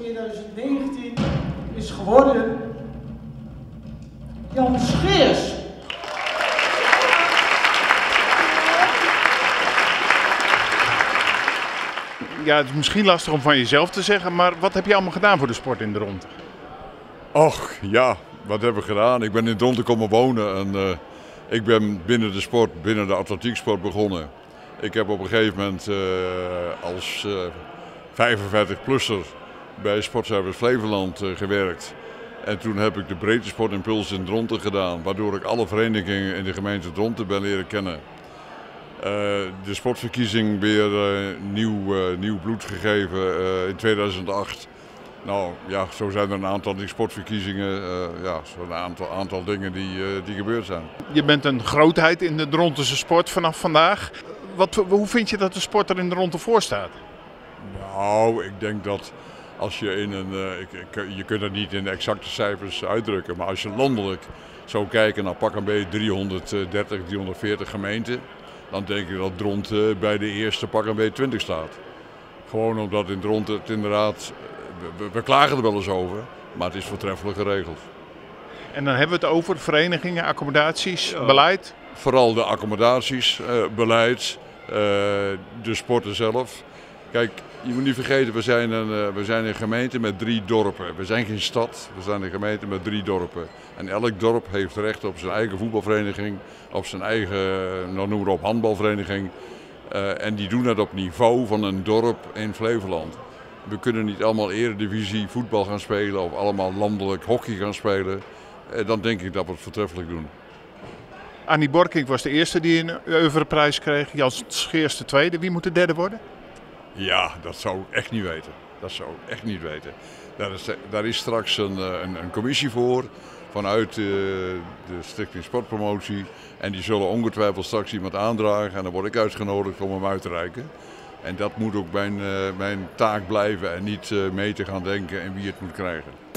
2019 is geworden Jan Scheers. Ja, het is misschien lastig om van jezelf te zeggen, maar wat heb je allemaal gedaan voor de sport in de Dronten? Och ja, wat hebben we gedaan? Ik ben in Dronten komen wonen en ik ben binnen de sport, binnen de atletieksport begonnen. Ik heb op een gegeven moment als 55-plusser bij Sportservice Flevoland gewerkt. En toen heb ik de breedte sportimpuls in Dronten gedaan, waardoor ik alle verenigingen in de gemeente Dronten ben leren kennen. De sportverkiezing weer nieuw bloed gegeven in 2008. Nou ja, zo zijn er een aantal die sportverkiezingen, zo'n aantal dingen die gebeurd zijn. Je bent een grootheid in de Drontense sport vanaf vandaag. Hoe vind je dat de sport er in de Dronten voor staat? Nou, ik denk dat als je je kunt het niet in exacte cijfers uitdrukken, maar als je landelijk zou kijken naar pak een beetje 330, 340 gemeenten, dan denk ik dat Dronten bij de eerste pak een beetje 20 staat. Gewoon omdat in Dronten het inderdaad, we klagen er wel eens over, maar het is voortreffelijk geregeld. En dan hebben we het over verenigingen, accommodaties, beleid? Vooral de accommodaties, beleid, de sporten zelf. Kijk, je moet niet vergeten, we zijn een gemeente met 3 dorpen. We zijn geen stad, we zijn een gemeente met 3 dorpen. En elk dorp heeft recht op zijn eigen voetbalvereniging, op zijn eigen, nou noemen we op, handbalvereniging. En die doen het op niveau van een dorp in Flevoland. We kunnen niet allemaal eredivisie voetbal gaan spelen of allemaal landelijk hockey gaan spelen. Dan denk ik dat we het voortreffelijk doen. Annie Borkink was de eerste die een oeuvreprijs kreeg. Jan Scheers de tweede. Wie moet de derde worden? Ja, dat zou ik echt niet weten. Dat zou ik echt niet weten. Daar is straks een commissie voor vanuit de Stichting Sportpromotie. En die zullen ongetwijfeld straks iemand aandragen en dan word ik uitgenodigd om hem uit te reiken. En dat moet ook mijn taak blijven en niet mee te gaan denken en wie het moet krijgen.